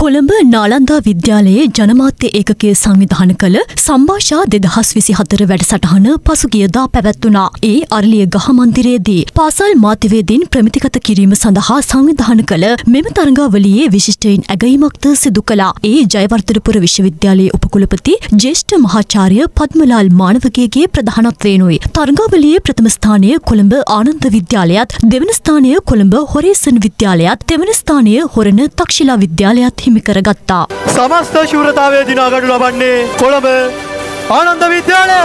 කොළඹ නාලන්දා විද්‍යාලයේ ජනමාධ්‍ය ඒකකයේ සංවිධානය කළ සම්භාෂා 2024 වැඩසටහන පසුගියදා පැවැත්වුණා. ඒ අරලිය ගහ මන්දිරයේදී පාසල් මාධ්‍යවේදීන් ප්‍රමිතිගත කිරීම සඳහා සංවිධානය කළ මෙම තරඟාවලියේ විශිෂ්ටයින් ඇගයීමක්ද සිදු කළා. ඒ ජයවර්ධනපුර විශ්වවිද්‍යාලයේ උපකුලපති ජ්‍යෙෂ්ඨ මහාචාර්ය පද්මලාල් මානවකගේ ප්‍රධානත්වයෙනුයි. තරඟාවලියේ ප්‍රථම ස්ථානය කොළඹ ආනන්ද විද්‍යාලයත්, දෙවන ස්ථානය කොළඹ හොරේසන් විද්‍යාලයත්, දෙවන ස්ථානය හොරණ තක්ෂිලා විද්‍යාලයත් හිමි කරගත්තා. සමස්ත ශූරතාවය දිනාගනු ලබන්නේ කොළඹ ආනන්ද විද්‍යාලය.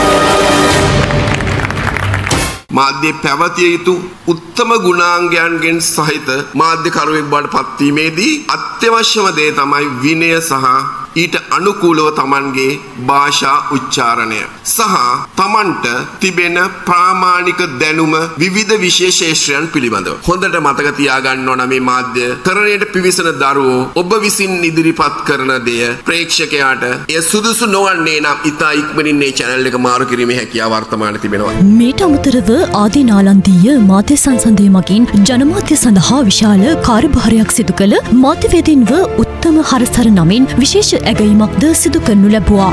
මාධ්‍ය පැවතිය යුතු උත්තම ගුණාංගයන්ගෙන් සහිත මාධ්‍යකරුවෙක් බවට පත්වීමේදී අත්‍යවශ්‍යම දේ තමයි විනය සහ ඊට අනුකූලව Tamanගේ භාෂා උච්චාරණය සහ Tamanට තිබෙන ප්‍රාමාණික දැනුම විවිධ විශේෂේෂයන් පිළිබඳව. හොඳට මතක තියාගන්න ඕන මේ මාධ්‍ය කරණයට පිවිසෙන දරුවෝ ඔබ විසින් ඉදිරිපත් කරන දෙය ප්‍රේක්ෂකයාට එය සුදුසු නොවන්නේ නම් ඉතා ඉක්මනින් මේ channel එක මාරු කිරීමේ හැකියාව වර්තමානයේ තිබෙනවා. මේට අමතරව ආදී නාලන්දීය මාධ්‍ය සංසන්දය මගින් ජනමාධ්‍ය සඳහා විශාල කාර්යභාරයක් සිදු කළ මාධ්‍යවේදීන්ව උත්තම හරසර නමින් විශේෂ ඇගයීමක්ද සිදු කරනු ලැබුවා.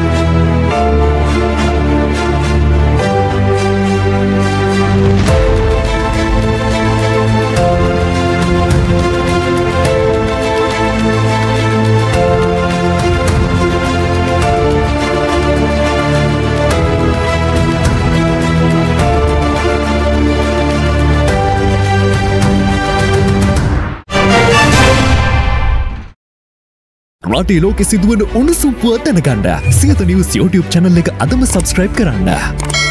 රටේ ලෝකෙ සිදුවන උණුසුම් පුවත් දැනගන්න සියත නිවුස් YouTube channel එක අදම subscribe කරන්න.